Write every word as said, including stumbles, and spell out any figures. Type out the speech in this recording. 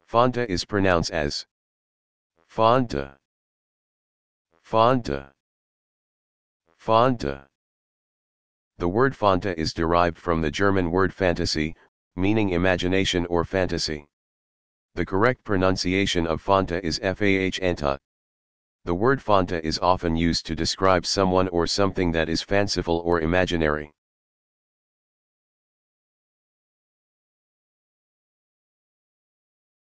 Fanta is pronounced as Fanta, Fanta, Fanta. The word Fanta is derived from the German word fantasie, meaning imagination or fantasy. The correct pronunciation of Fanta is F A H N-tuh. The word Fanta is often used to describe someone or something that is fanciful or imaginary.